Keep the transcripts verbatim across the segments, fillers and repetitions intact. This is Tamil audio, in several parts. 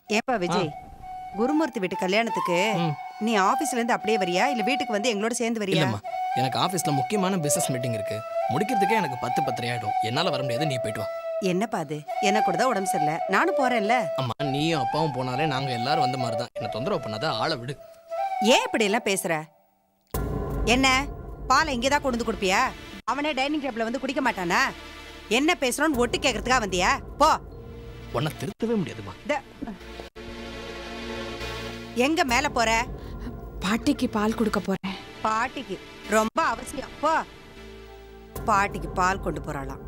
ஏப்பா விஜய், குருமூர்த்தி வீட்டு கல்யாணத்துக்கு நீ ஆபீஸ்ல இருந்து அப்படியே வரியா இல்ல வீட்டுக்கு வந்து எங்களோட சேர்ந்து வரியா? இல்லம்மா, எனக்கு ஆபீஸ்ல முக்கியமான பிசினஸ் மீட்டிங் இருக்கு. முடிக்கிறதுக்கே எனக்கு பத்து பத்தரை ஆயிடும். என்னால வர முடியாது, நீ போயிட்டு வா. என்னப்பா அது? எனக்கு கூட தான் உடம்பு சரியில்லை, நானும் போறேன்ல. அம்மா, நீயும் அப்பாவும் போனாலே நாங்க எல்லாரும் வந்த மாதிரி தான். என்ன தொந்தரவு பண்ணாத, ஆளை விடு. ஏன் இப்படி எல்லாம் பேசுற? என்ன பாலை இங்கேதான் கொண்டு வந்து கொடுப்பியா? அவனே டைனிங் டேபிள்ல வந்து குடிக்க மாட்டானா? என்ன பேசுறோன்னு ஒட்டு கேட்கறதுக்காக வந்தியா? போ. உன்னை திருத்தவே முடியாதுமா. எங்க மேல போற? பாட்டிக்கு பால் கொடுக்க போறேன். பாட்டிக்கு ரொம்ப அவசியம். போ. பாட்டிக்கு பால் கொண்டு போறாளாம்.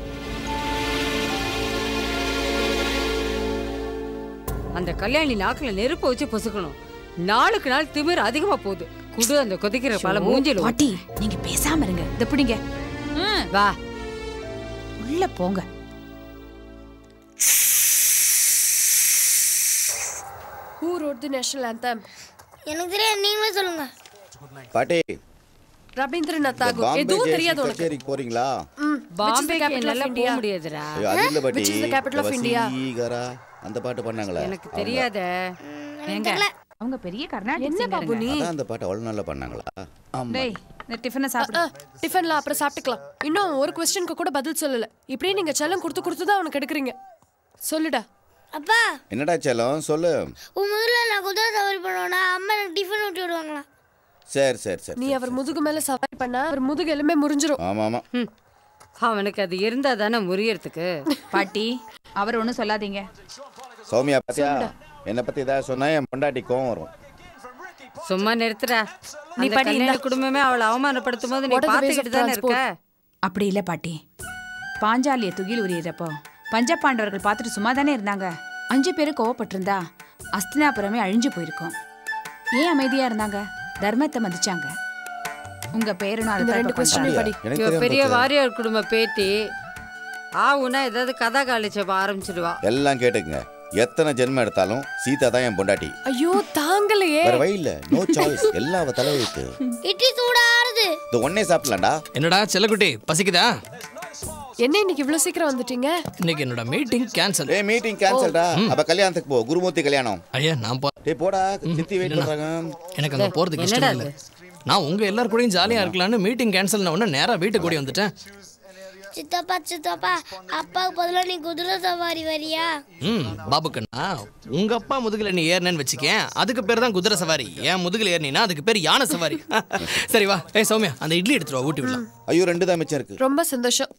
அந்த கல்யாணி நாக்குல நெருப்பு வச்சு பொசுக்கணும். நாளுக்கு நாள் திமிர் அதிகமா போகுது. குடு அந்த கொதிக்கிற பால மூஞ்சில. பாட்டி நீங்க பேசாம இருங்க. இத பிடிங்க. வா உள்ள போங்க. Who wrote the national anthem? எனக்கு தெரியாது, நீங்களே சொல்லுங்க. பாட்டி, ரவீந்திரநாத் தாகூர். எதுவும் தெரியாது உனக்கு. கேரி போறீங்களா? பாம்பேக்கு என்னால போக முடியாதுடா. அது இல்ல பாட்டி. Which is the capital of India? சீகரா அந்த பாட்டு பண்ணாங்களே. எனக்கு தெரியாதே. எங்க அவங்க பெரிய கர்நாடக என்ன பாபு நீ? அதான் அந்த பாட்டு அவ்வளவு நல்லா பண்ணாங்களா? ஆமா. டேய், இந்த டிஃபனை சாப்பிடு. டிஃபன்ல அப்புறம் சாப்பிட்டுக்கலாம். இன்னும் ஒரு क्वेश्चनக்கு கூட பதில் சொல்லல. இப்படியே நீங்க செல்லம் கொடுத்து கொடுத்து தான் அவனுக்கு எடுக்கறீங்க. சொல்லுடா. அப்பா, என்னடா செல்லம் சொல்லு. உன் முதல்ல நான் குதிரை சவாரி பண்ணுவேனா, அம்மா எனக்கு டிஃபன் ஊட்டி விடுவாங்களா? சரி சரி சரி. நீ அவர் முதுகு மேல சவாரி பண்ணா அவர் முதுகு எலும்பே முறிஞ்சிரும். ஆமா ஆமா. அவனுக்கு அது இருந்தா தானே முறியறதுக்கு. பாட்டி, அவர் ஒண்ணும் சொல்லாதீங்க. சௌமியா பாத்தியா? என்ன பத்தி ஏதாவது சொன்னா என் பொண்டாட்டி கோவம் வரும். சும்மா நிறுத்துறா. நீ நீ பாட்டி கல்யாண குடும்பமே அவளை அவமானப்படுத்தும் போது நீ பாத்துக்கிட்டு தானே இருக்க. அப்படி இல்ல பாட்டி. பாஞ்சாலிய துகில் உரியறப்போ பஞ்சபாண்டவர்கள் பார்த்துட்டு சும்மா தானே இருந்தாங்க. அஞ்சு பேரு கோவப்பட்டிருந்தா அஸ்தினாபுரமே அழிஞ்சு போயிருக்கும். ஏன் அமைதியா இருந்தாங்க? தர்மத்தை மதிச்சாங்க. உங்க பேருனால ரெண்டு क्वेश्चन படி. பெரிய வாரியார் குடும்ப பேத்தி ஆவுனா ஏதாவது கதா காலிச்சப்ப ஆரம்பிச்சிடுவா. எல்லாம் கேட்டுக்குங்க. எத்தனை ஜென்மம் எடுத்தாலும் சீதா தான் என் பொண்டாட்டி. ஐயோ தாங்கலையே. வேற வழி இல்ல. No choice. எல்லாம் அவ தலைவிக்கு. இட்லி சூடாருது. இது ஒண்ணே சாப்பிடலாம்டா. என்னடா செல்லக்குட்டி, பசிக்குதா? என்ன இன்னைக்கு இவ்ளோ சீக்கிரம் வந்துட்டீங்க? இன்னைக்கு என்னோட மீட்டிங் கேன்சல். ஏய், மீட்டிங் கேன்சல்டா. அப்ப கல்யாணத்துக்கு போ. குருமூர்த்தி கல்யாணம். ஐயா நான் போ. டேய் போடா, சித்தி வெயிட் பண்றாங்க. எனக்கு அங்க போறதுக்கு இஷ்டம் இல்ல. நான் உங்க எல்லாரும் கூடயும் ஜாலியா இருக்கலாம்னு மீட்டிங் கேன்சல்ன உடனே நேரா வீட்டுக்கு ஓடி வந்துட்டேன். சித்தப்பா சித்தப்பா, அப்பாவுக்கு பதிலா நீ குதிரை சவாரி வரியா? ம் பாபுக்கண்ணா, உங்க அப்பா முதுகுல நீ ஏறினேன்னு வச்சுக்கேன், அதுக்கு பேர் தான் குதிரை சவாரி. ஏன் முதுகுல ஏறினா அதுக்கு பேர் யானை சவாரி. சரி வா. ஏய் சௌமியா, அந்த இட்லி எடுத்துட்டு வா, ஊட்டி விடலாம். ஐயோ, ரெண்டு தான் மிச்சம் இருக்கு. ரொம்ப சந்தோஷம்.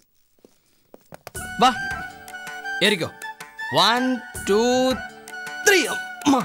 வா ஏறிக்கோ. One two three. அம்மா,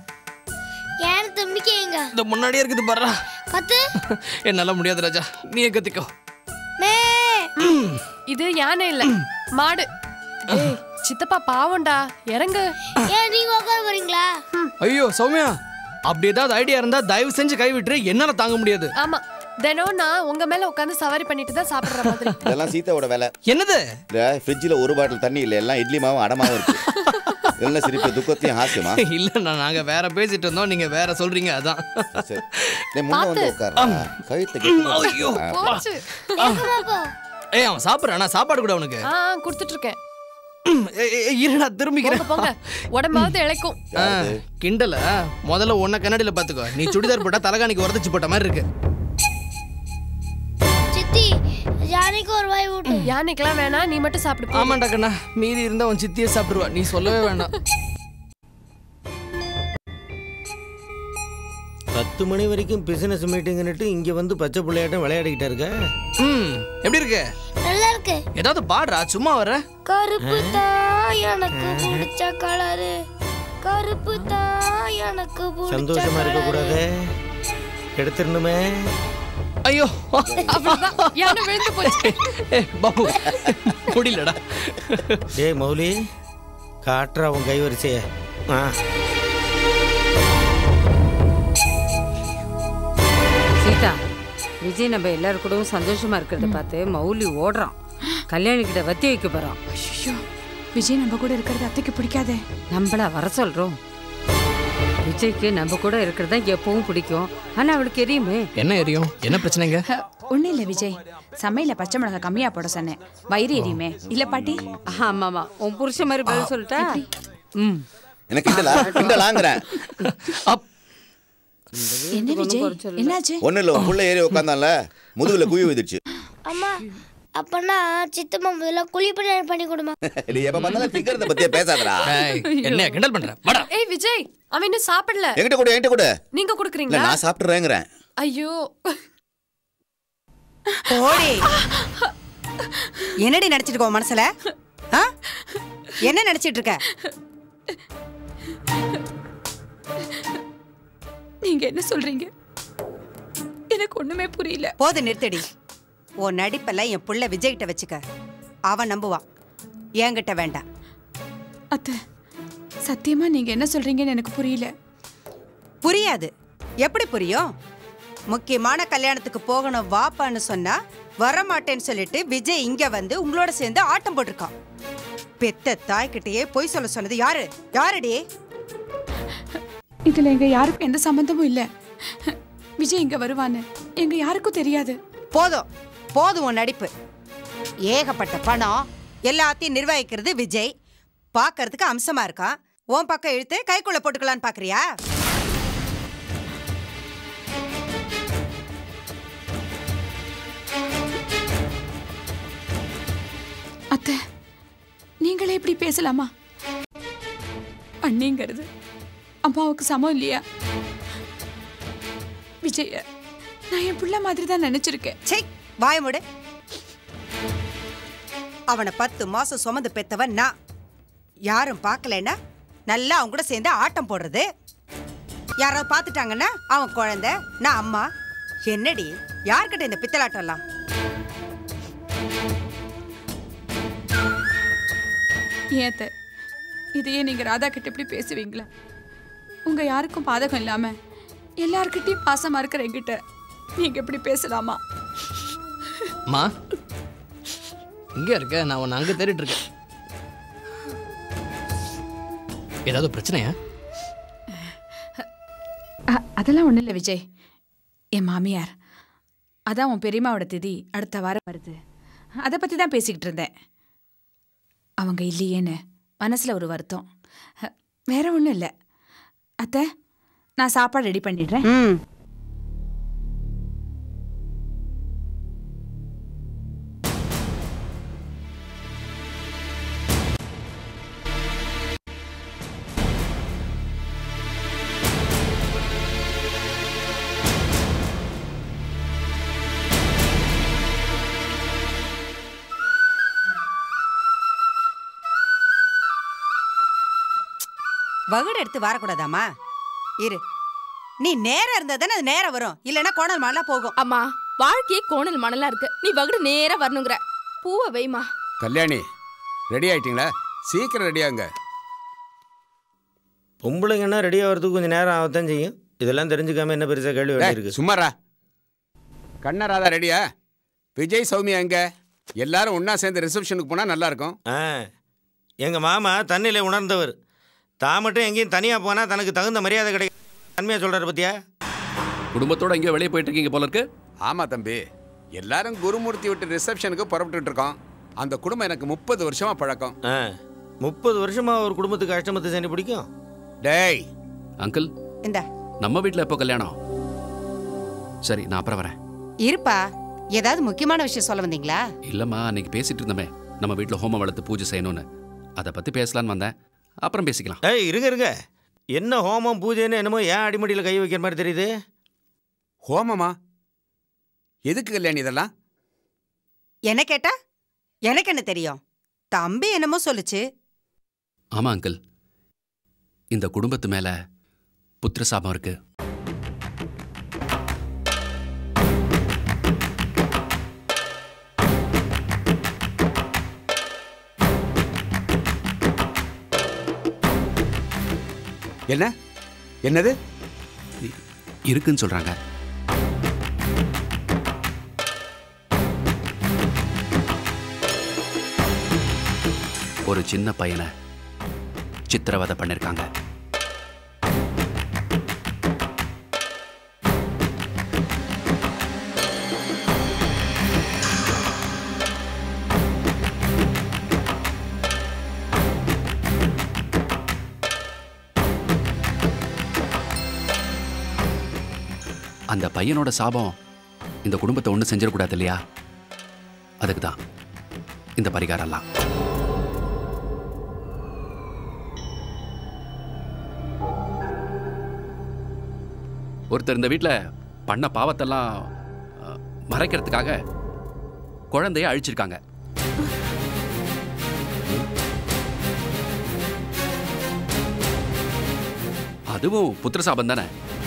யாரு தம்பிக்கு எங்க? இந்த முன்னாடியே இருக்குது பாரு. கத்து. என்னால முடியாது ராஜா, நீயே கத்திக்கோ. மே. இது யானை இல்ல, மாடு. ஏய் சித்தப்பா பாவம்டா, இறங்கு. ஏன் நீங்க உட்கார போறீங்களா? ஐயோ சௌமியா, அப்படி ஏதாவது ஐடியா இருந்தா தயவு செஞ்சு கை விட்டுரு. என்னால தாங்க முடியாது. ஆமா, தினம் நான் உங்க மேல உட்கார்ந்து சவாரி பண்ணிட்டு தான் சாப்பிடுற மாதிரி. இதெல்லாம் சீதாவோட வேலை. என்னது? இல்ல, ஃப்ரிட்ஜ்ல ஒரு பாட்டில் தண்ணி இல்ல, எல்லாம் இட்லி மாவும் அடமாவும் இருக்கு. எல்லாம் சிரிப்பு துக்கத்தையும் ஹாஸ்யமா? இல்ல, நாங்க வேற பேசிட்டு இருந்தோம், நீங்க வேற சொல்றீங்க. அதான் சரி. டேய் முன்ன வந்து உட்கார்றா. கழுத்தை கெட்டு. ஐயோ போச்சு. ஏக்கமா போ. ஏய் அவன் சாப்பிடுறானா? சாப்பாடு கூட அவனுக்கு. ஆ கொடுத்துட்டு இருக்கேன். இருடா திரும்பிக்கிறேன். போங்க, உடம்பாவது இளைக்கும். கிண்டல. முதல்ல உன்னை கண்ணாடியில பாத்துக்கோ. நீ சுடிதார் போட்டா தலகாணிக்கு உரதிச்சு போட்ட மாதிரி இருக்கு. சித்தி, யானைக்கு ஒரு வாய் ஊட்டு. யானைக்கெல்லாம் வேணாம், நீ மட்டும் சாப்பிடு. ஆமாண்டா கண்ணா, மீறி இருந்தா உன் சித்தியே சாப்பிடுவா. நீ சொல்லவே வேண்டாம். பத்து மணி வரைக்கும் பிசினஸ் மீட்டிங்னுட்டு இங்க வந்து பச்சை பிள்ளையாட்டம் விளையாடிக்கிட்டு இருக்க. ம் எப்படி இருக்கு? நல்லா இருக்கு. ஏதாவது பாடுறா, சும்மா வர. கருப்பு தான் எனக்கு பிடிச்ச கலரு, கருப்பு தான் எனக்கு பிடிச்ச. சந்தோஷமா இருக்க கூடாது, எடுத்துடணுமே. ஐயோ யானை விழுந்து போச்சு. ஏய் பாபு, முடியலடா. டேய் மௌலி, காட்டுறா உன் கைவரிசைய. ஆ சீதா, விஜய் நம்ம எல்லாரும் கூடவும் சந்தோஷமா இருக்கிறத பார்த்து மௌலி ஓடுறான். கல்யாணி கிட்ட வத்தி வைக்க போறான். ஐயோ, விஜய் நம்ம கூட இருக்கிறது அத்தைக்கு பிடிக்காதே. நம்மள வர சொல்றோம். விஜய்க்கு நம்ம கூட இருக்கிறதா எப்பவும் பிடிக்கும். ஆனா அவளுக்கு எரியுமே. என்ன எரியும்? என்ன பிரச்சனைங்க? ஒண்ணு இல்ல விஜய், சமையல பச்சை மிளகா கம்மியா போட சொன்னேன், வயிறு எரியுமே. இல்ல பாட்டி? ஆமாமா, உன் புருஷ மாதிரி பதில் சொல்லிட்டா. ம் எனக்கு கிண்டலா கிண்டலாங்கிறேன். என்ன விஜய் என்னாச்சு? ஒன்றும் இல்லை, உன் புள்ள ஏறி உட்காந்தான்ல முதுகுல குழி விதிச்சு. அம்மா அப்பனா சித்தம்மா முதல்ல குழி பண்ணி பண்ணி கொடுமா. நீ எப்ப பார்த்தாலும் திங்கிறத பத்தியே பேசாதடா. என்ன கிண்டல் பண்ற? வாடா. ஏய் விஜய், அவன் இன்னும் சாப்பிடல. என்கிட்ட கூட என்கிட்ட கூட. நீங்க குடுக்குறீங்களா? இல்ல நான் சாப்பிட்டுறேங்கறேன். ஐயோ. ஓடி. என்னடி நினைச்சிட்டு இருக்க மனசுல? ஆ? என்ன நினைச்சிட்டு இருக்க? நீங்க என்ன சொல்றீங்க? எனக்கு ஒண்ணுமே புரியல. போது நிறுத்தடி. உன் நடிப்பெல்லாம் என் புள்ள விஜய்கிட்ட வச்சுக்க. அவன் நம்புவான், என்கிட்ட வேண்டாம். அத்தை, சத்தியமா நீங்க என்ன சொல்றீங்கன்னு எனக்கு புரியல. புரியாது. எப்படி புரியும்? முக்கியமான கல்யாணத்துக்கு போகணும் வாப்பான்னு சொன்னா வரமாட்டேன்னு சொல்லிட்டு விஜய் இங்க வந்து உங்களோட சேர்ந்து ஆட்டம் போட்டிருக்கான். பெத்த தாய்கிட்டயே பொய் சொல்ல சொன்னது யாரு? யாரடி? இதுல எங்க யாருக்கும் எந்த சம்பந்தமும் இல்ல. விஜய் இங்க வருவான்னு எங்க யாருக்கும் தெரியாது. போதும் போதும் உன் நடிப்பு. ஏகப்பட்ட பணம் எல்லாத்தையும் நிர்வகிக்கிறது விஜய். பாக்கிறதுக்கு அம்சமா இருக்கான். உன் பக்கம் இழுத்து கைக்குள்ள போட்டுக்கலான்னு பாக்குறியா? அத்தை, நீங்களே இப்படி பேசலாமா? அண்ணிங்கிறது அம்மாவுக்கு சமம் இல்லையா? விஜய நான் என் புள்ள மாதிரி தான் நினைச்சிருக்கேன். சே, வாய மூடு. அவனை பத்து மாசம் சுமந்து பெத்தவன் நான். யாரும் பார்க்கலன்னா நல்லா அவங்க கூட சேர்ந்து ஆட்டம் போடுறது. யாராவது பார்த்துட்டாங்கன்னா அவன் குழந்தை, நான் அம்மா. என்னடி யார்கிட்ட இந்த பித்தலாட்டம் எல்லாம்? ஏத்த இதையே நீங்க ராதா கிட்ட எப்படி பேசுவீங்களா? உங்க யாருக்கும் பாதகம் இல்லாம எல்லார்கிட்டயும் பாசமா இருக்கிற என்கிட்ட நீங்க எப்படி பேசலாமா? மா இங்க இருக்க, நான் உன்னை அங்க தேடிட்டு இருக்கேன். ஏதாவது பிரச்சனையா? அதெல்லாம் ஒண்ணும் இல்லை விஜய். என் மாமியார், அதான் உன் பெரியம்மாவோட திதி அடுத்த வாரம் வருது. அதை பத்தி தான் பேசிக்கிட்டு இருந்தேன். அவங்க இல்லையேன்னு மனசுல ஒரு வருத்தம், வேற ஒன்றும் இல்லை. அத்தை, நான் சாப்பாடு ரெடி பண்ணிடுறேன். ம். வகுடு எடுத்து வரக்கூடாதாமா? இரு, நீ நேரம் இருந்தா தானே அது நேரம் வரும். இல்லைன்னா கோணல் மணலா போகும். அம்மா, வாழ்க்கையே கோணல் மணலா இருக்கு. நீ வகுடு நேரா வரணுங்கிற. பூவை வைமா. கல்யாணி, ரெடி ஆயிட்டீங்களா? சீக்கிரம் ரெடியாங்க. பொம்பளைங்கன்னா ரெடி ஆகிறதுக்கு கொஞ்சம் நேரம் ஆகத்தான் செய்யும். இதெல்லாம் தெரிஞ்சுக்காம என்ன பெருசாக கேள்வி வேண்டியிருக்கு? சும்மாரா. கண்ணராதா ரெடியா? விஜய் சௌமியா எங்க? எல்லாரும் ஒன்னா சேர்ந்து ரிசப்ஷனுக்கு போனா நல்லா இருக்கும். ஆ, எங்கள் மாமா தண்ணியில் உணர்ந்தவர். தான் மட்டும் எங்கேயும் தனியாக போனால் தனக்கு தகுந்த மரியாதை கிடைக்கும். தன்மையாக சொல்கிறார் பத்தியா? குடும்பத்தோட எங்கேயோ வெளியே போயிட்டு இருக்கீங்க போல இருக்கு. ஆமா தம்பி, எல்லாரும் குருமூர்த்தி விட்டு ரிசப்ஷனுக்கு புறப்பட்டு இருக்கோம். அந்த குடும்பம் எனக்கு முப்பது வருஷமா பழக்கம். ஆ, முப்பது வருஷமா ஒரு குடும்பத்துக்கு அஷ்டமத்து சனி பிடிக்கும். டேய் அங்கிள், இந்த நம்ம வீட்டில் எப்போ கல்யாணம்? சரி, நான் அப்புறம் வரேன். இருப்பா, ஏதாவது முக்கியமான விஷயம் சொல்ல வந்தீங்களா? இல்லம்மா, அன்னைக்கு பேசிட்டு இருந்தோமே நம்ம வீட்டில் ஹோமம் வளர்த்து பூஜை செய்யணும்னு. அதை பற்றி பேசலான்னு வந்தேன். அப்புறம் பேசிக்கலாம். ஏய் இருங்க இருங்க, என்ன ஹோமம் பூஜைன்னு என்னமோ ஏன் அடிமடியில் கை வைக்கிற மாதிரி தெரியுது? ஹோமமா? எதுக்கு கல்யாணி இதெல்லாம்? என்ன கேட்டா எனக்கு என்ன தெரியும்? தம்பி என்னமோ சொல்லுச்சு. ஆமா அங்கிள், இந்த குடும்பத்து மேல புத்திர சாபம் இருக்கு. என்ன? என்னது? இருக்குன்னு சொல்றாங்க. ஒரு சின்ன பையனை சித்திரவதை பண்ணிருக்காங்க. அந்த பையனோட சாபம் இந்த குடும்பத்தை ஒண்ணு செஞ்சிடக்கூடாது இல்லையா? அதுக்கு தான் இந்த பரிகாரம்லாம். ஒருத்தர் இந்த வீட்டில் பண்ண பாவத்தெல்லாம் அஹ், மறைக்கிறதுக்காக குழந்தைய அழிச்சிருக்காங்க. அதுவும் புத்திர சாபம் தானே?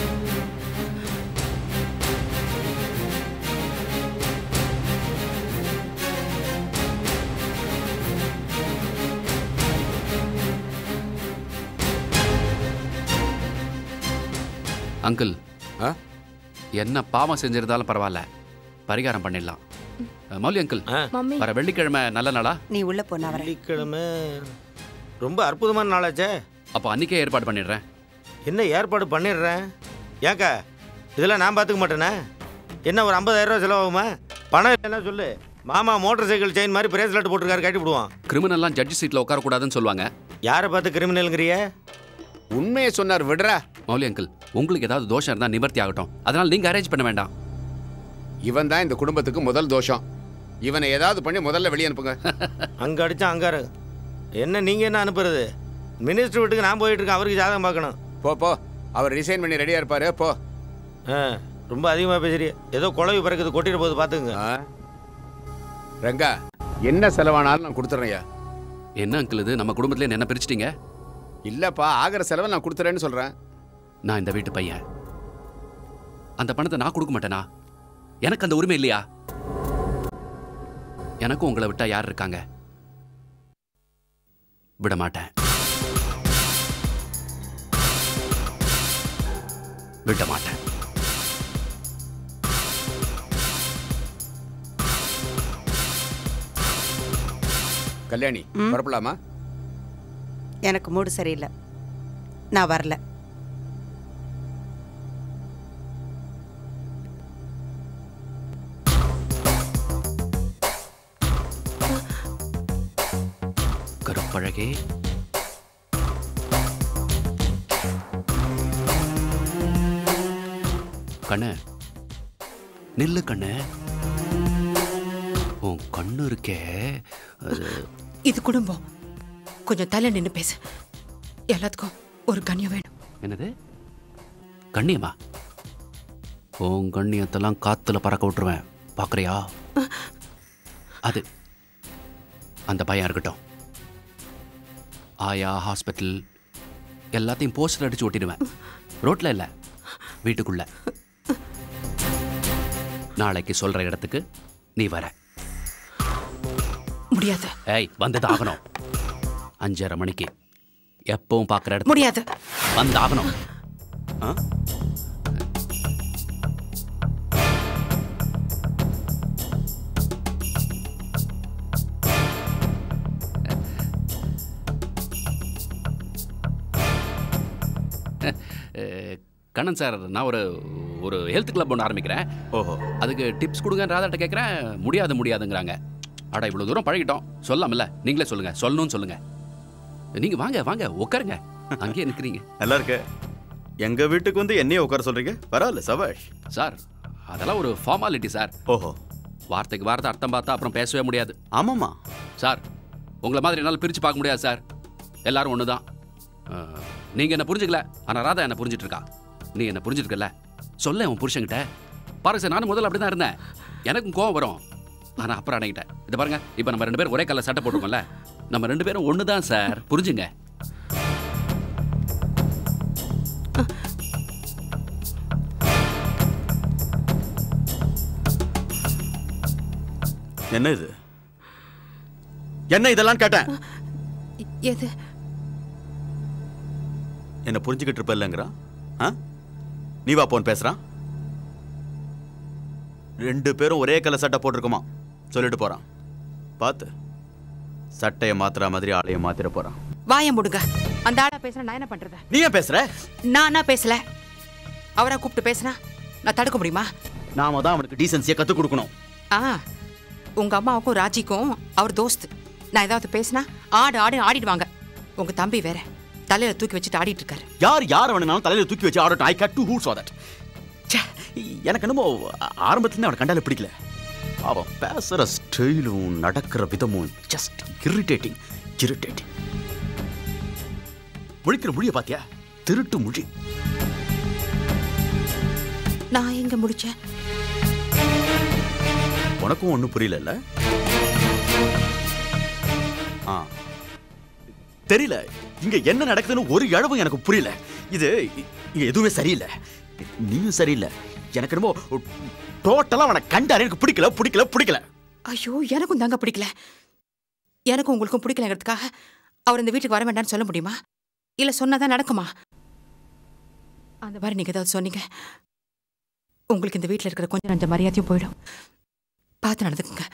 அங்கிள், என்ன பாவம் செஞ்சிருந்தாலும் பரவாயில்ல, பரிகாரம் பண்ணிடலாம். மௌலி அங்கிள், வர வெள்ளிக்கிழமை நல்ல நாளா? நீ உள்ள போனா வர வெள்ளிக்கிழமை ரொம்ப அற்புதமான நாளாச்சே. அப்போ அன்னைக்கே ஏற்பாடு பண்ணிடுறேன். என்ன ஏற்பாடு பண்ணிடுறேன்? ஏக்கா இதெல்லாம் நான் பார்த்துக்க மாட்டேனே. என்ன ஒரு ஐம்பதாயிரம் ரூபா செலவாகுமா? பணம் என்ன சொல்லு. மாமா மோட்டார் சைக்கிள் செயின் மாதிரி பிரேஸ்லெட் போட்டிருக்காரு, கட்டி விடுவான். கிரிமினல்லாம் ஜட்ஜி சீட்டில் உட்காரக்கூடாதுன்னு சொல்லுவாங்க. யாரை பார்த்து கிரிமினல்ங்கிறிய? உண்மையை சொன்னார், விடுறா. மௌலி அங்கிள், உங்களுக்கு ஏதாவது தோஷம் இருந்தால் நிவர்த்தி ஆகட்டும். அதனால் நீங்கள் அரேஞ்ச் பண்ண வேண்டாம். இவன் தான் இந்த குடும்பத்துக்கு முதல் தோஷம். இவனை ஏதாவது பண்ணி முதல்ல வெளியே அனுப்புங்க. அங்கே அடிச்சா அங்காரு. என்ன நீங்கள் என்ன அனுப்புறது? மினிஸ்டர் வீட்டுக்கு நான் போயிட்டு இருக்கேன், அவருக்கு ஜாதகம் பார்க்கணும். போ போ, அவர் ரிசைன் பண்ணி ரெடியாக இருப்பாரு. போ. ஆ, ரொம்ப அதிகமாக பேசுறிய. ஏதோ குழவி பிறகுது, கொட்டிட்டு போகுது, பார்த்துங்க. ரங்கா, என்ன செலவானாலும் நான் கொடுத்துட்றேன்யா. என்ன அங்கிள் இது, நம்ம குடும்பத்திலே என்ன பிரிச்சிட்டீங்க? இல்லப்பா, ஆகிற செலவை நான் கொடுத்துறேன்னு சொல்றேன். நான் இந்த வீட்டு பையன். அந்த பணத்தை நான் கொடுக்க மாட்டேனா? எனக்கு அந்த உரிமை இல்லையா? எனக்கும் உங்களை விட்டா யார் இருக்காங்க? விட மாட்டேன், விட மாட்டேன். கல்யாணி, வரப்பலாமா? எனக்கு மூடு சரியில்லை, நான் வரல. கருப்பழகே, கண்ணு நில்லு. கண்ணு, உன் கண்ணு இருக்கே, இது குடும்பம். கொஞ்சம் தலை நின்று பேசு. எல்லாத்துக்கும் ஒரு கண்ணியம் வேணும். என்னது கண்ணியமா? உன் கண்ணியத்தெல்லாம் காத்துல பறக்க விட்டுருவேன், பாக்குறியா? அது அந்த பையன் இருக்கட்டும். ஆயா, ஹாஸ்பிட்டல் எல்லாத்தையும் போஸ்டர் அடிச்சு ஓட்டிடுவேன். ரோட்ல இல்ல, வீட்டுக்குள்ள. நாளைக்கு சொல்ற இடத்துக்கு நீ வர முடியாது. ஏய், வந்தது ஆகணும். அஞ்சரை மணிக்கு எப்பவும் பார்க்குற இடத்துல முடியாது. வந்து ஆகணும். கண்ணன் சார், நான் ஒரு ஒரு ஹெல்த் கிளப் ஒன்று ஆரம்பிக்கிறேன். ஓஹோ, அதுக்கு டிப்ஸ் கொடுங்க. ராதாட்ட கேட்குறேன், முடியாது முடியாதுங்கிறாங்க. அடா, இவ்வளோ தூரம் பழகிட்டோம், சொல்லாமல்ல? நீங்களே சொல்லுங்க, சொல்லணும்னு சொல்லுங்க. நீங்க வாங்க வாங்க உட்காருங்க. அங்கேயே நிற்கிறீங்க. நல்லா இருக்கு. எங்க வீட்டுக்கு வந்து என்னையே உட்கார சொல்றீங்க? பரவாயில்ல, சபாஷ். சார், அதெல்லாம் ஒரு ஃபார்மாலிட்டி சார். ஓஹோ, வார்த்தைக்கு வார்த்தை அர்த்தம் பார்த்தா அப்புறம் பேசவே முடியாது. ஆமாம்மா சார், உங்களை மாதிரி என்னால் பிரித்து பார்க்க முடியாது சார். எல்லாரும் ஒன்று தான். நீங்கள் என்ன புரிஞ்சுக்கல, ஆனால் ராதா என்ன புரிஞ்சிட்டு இருக்கா. நீ என்ன புரிஞ்சிருக்கல, சொல்ல உன் புருஷன்கிட்ட. பாருங்க சார், நானும் முதல்ல அப்படி தான் இருந்தேன். எனக்கும் கோவம் வரும், ஆனால் அப்புறம் அடங்கிட்டேன். இதை பாருங்க, இப்போ நம்ம ரெண்டு பேரும் ஒரே கல்ல சட்டை போட்டுருக்கோம்ல, நம்ம ரெண்டு பேரும் ஒன்று தான் சார், புரிஞ்சுங்க. என்ன இது? என்ன இதெல்லாம் கேட்டேன்? எது? என்ன புரிஞ்சுக்கிட்டு இருப்ப இல்லைங்கிறான். நீ வா போன் பேசுறான். ரெண்டு பேரும் ஒரே கலர் சட்டை போட்டிருக்குமா சொல்லிட்டு போறான். பார்த்து சட்டையை மாத்துற மாதிரி ஆளைய மாத்திர போறான். வாய முடுங்க. அந்த ஆளா பேசுற நான் என்ன பண்றது? நீ ஏன் பேசுற? நானா பேசல, அவரை கூப்பிட்டு பேசுனா நான் தடுக்க முடியுமா? நாம தான் அவனுக்கு டீசன்சியை கத்து கொடுக்கணும். ஆ, உங்க அம்மாவுக்கும் ராஜிக்கும் அவர் தோஸ்து. நான் ஏதாவது பேசினா ஆடு ஆடு ஆடிடுவாங்க. உங்க தம்பி வேற தலையில தூக்கி வச்சுட்டு ஆடிட்டு இருக்காரு. யார் யார் வேணும்னாலும் தலையில தூக்கி வச்சு ஆடட்டும். I get two hoots for that. எனக்கு என்னமோ ஆரம்பத்துலேருந்து அவனை கண்டாலே பிடிக்கல. அவன் பேசுகிற ஸ்டைலும் நடக்கிற விதமும் ஜஸ்ட் இரிட்டேட்டிங் இரிட்டேட்டிங். முழிக்கிற மொழியை பார்த்தியா? திருட்டு மொழி. நான் எங்க முடிச்சேன்? உனக்கும் ஒன்றும் புரியல. ஆ தெரியல, இங்க என்ன நடக்குதுன்னு ஒரு இழவும் எனக்கு புரியல. இது இங்க எதுவுமே சரியில்லை. நீயும் சரியில்லை. எனக்கு என்னமோ டோட்டலா அவனை கண்டாரு எனக்கு பிடிக்கல பிடிக்கல பிடிக்கல. ஐயோ, எனக்கும் தாங்க பிடிக்கல. எனக்கும் உங்களுக்கும் பிடிக்கலங்கிறதுக்காக அவர் இந்த வீட்டுக்கு வர வேண்டாம்னு சொல்ல முடியுமா? இல்ல சொன்னதான் நடக்குமா? அந்த மாதிரி நீங்க ஏதாவது சொன்னீங்க, உங்களுக்கு இந்த வீட்டில் இருக்கிற கொஞ்சம் நஞ்ச மரியாதையும் போயிடும். பார்த்து நடந்துக்குங்க.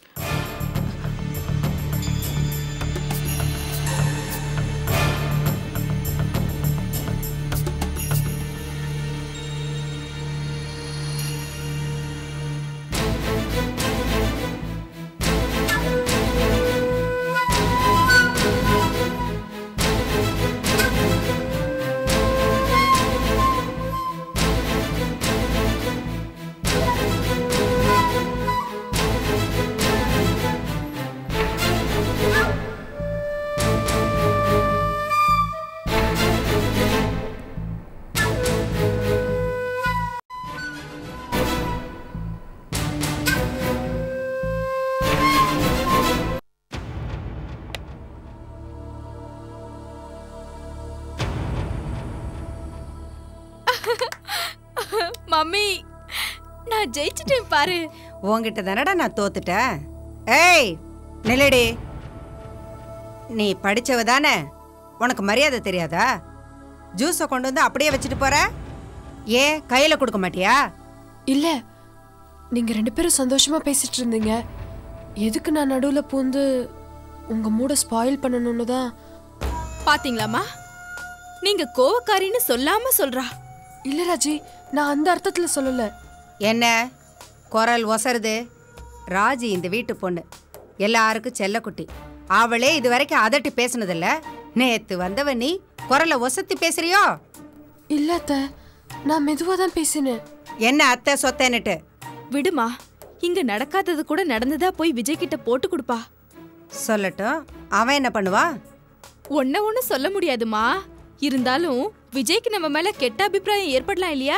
மம்மி, நான் ஜெயிச்சிட்டேன் பாரு. உன்கிட்ட தானடா நான் தோத்துட்டேன். ஏய் நிலடி, நீ படிச்சவ தானே? உனக்கு மரியாதை தெரியாதா? ஜூஸை கொண்டு வந்து அப்படியே வச்சுட்டு போற. ஏன் கையில கொடுக்க மாட்டியா? இல்ல, நீங்க ரெண்டு பேரும் சந்தோஷமா பேசிட்டு இருந்தீங்க. எதுக்கு நான் நடுவுல பூந்து உங்க மூட ஸ்பாயில் பண்ணணும்னு தான். பாத்தீங்களாமா, நீங்க கோவக்காரின்னு சொல்லாம சொல்றா. இல்ல ராஜி, நான் அந்த அர்த்தத்துல சொல்லல. என்ன குரல் ஒசருது? ராஜி இந்த வீட்டு பொண்ணு, எல்லாருக்கும் செல்லக்குட்டி. அவளே இது வரைக்கும் அதட்டி பேசுனதில்ல. நேத்து வந்தவ நீ குரலை ஒசத்தி பேசுறியோ? இல்ல அத்தை, நான் மெதுவா தான் பேசினேன். என்ன அத்தை சொத்தேன்னுட்டு? விடுமா, இங்க நடக்காதது கூட நடந்ததா போய் விஜய் கிட்ட போட்டு கொடுப்பா. சொல்லட்டும், அவன் என்ன பண்ணுவா? ஒன்ன ஒண்ணு சொல்ல முடியாதுமா. இருந்தாலும் விஜய்க்கு நம்ம மேல கெட்ட அபிப்பிராயம் ஏற்படலாம் இல்லையா?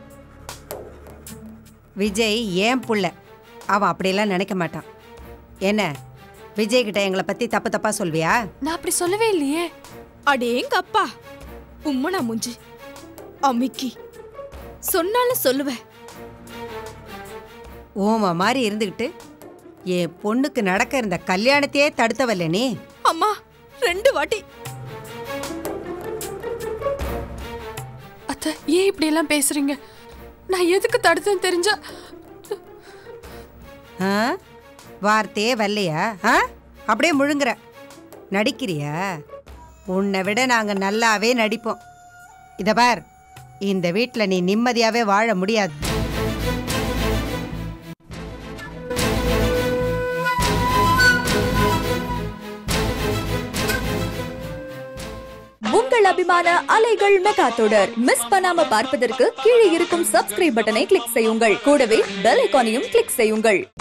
விஜய் ஏன் புள்ள, அவன் அப்படியெல்லாம் நினைக்க மாட்டான். என்ன விஜய் கிட்ட எங்களை பத்தி தப்பு தப்பா சொல்வியா? நான் அப்படி சொல்லவே இல்லையே. அடேங்க அப்பா, உம்மனா முஞ்சி அமிக்கி சொன்னாலும் சொல்லுவேன். ஓமா மாதிரி இருந்துகிட்டு என் பொண்ணுக்கு நடக்க இருந்த கல்யாணத்தையே தடுத்தவல்ல நீ. அம்மா, ரெண்டு வாட்டி. அத்தை, ஏன் இப்படி எல்லாம் பேசுறீங்க? நான் எதுக்கு தடுத்தேன்னு தெரிஞ்சா வார்த்தையே வரலையா? அப்படியே முழுங்குற. நடிக்கிறியா? உன்னை விட நாங்க நல்லாவே நடிப்போம். இத பார், இந்த வீட்டில் நீ நிம்மதியாவே வாழ முடியாது. உங்கள் அபிமான அலைகள் மெகா தொடர் மிஸ் பண்ணாம பார்ப்பதற்கு கீழே இருக்கும் சப்ஸ்கிரைப் பட்டனை கிளிக் செய்யுங்கள். கூடவே பெல் ஐகானையும் கிளிக் செய்யுங்கள்.